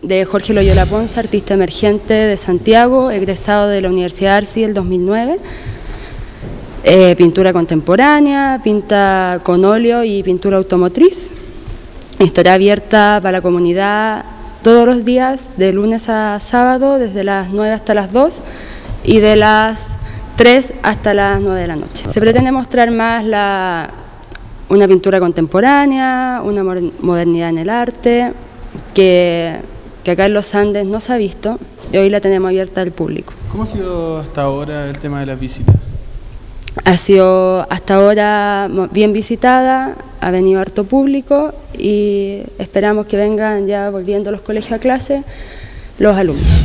de Jorge Loyola Ponce, artista emergente de Santiago, egresado de la Universidad Arci el 2009. Pintura contemporánea, pinta con óleo y pintura automotriz. Estará abierta para la comunidad todos los días, de lunes a sábado, desde las 9 hasta las 2 y de las 3 hasta las 9 de la noche. Se pretende mostrar más una pintura contemporánea, una modernidad en el arte, que acá en los Andes no se ha visto y hoy la tenemos abierta al público. ¿Cómo ha sido hasta ahora el tema de las visitas? Ha sido hasta ahora bien visitada, ha venido harto público y esperamos que vengan ya volviendo los colegios a clase los alumnos.